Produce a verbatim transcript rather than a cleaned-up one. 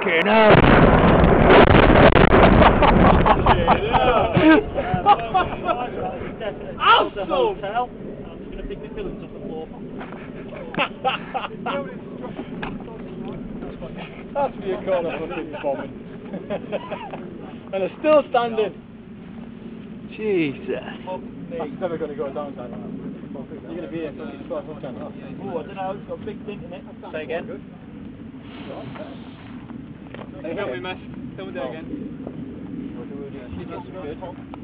Fucking hell. Awesome! I'm just going to pick the fillings off the floor. That's for your corner fucking bombing. And they're still standing. Jesus. That's never going to go down, that. You're going to be here until you start looking at that. Oh, I don't know, it's got a big dent in it. Say again. Hey, help me, Matt. Tell me that again. She gets good.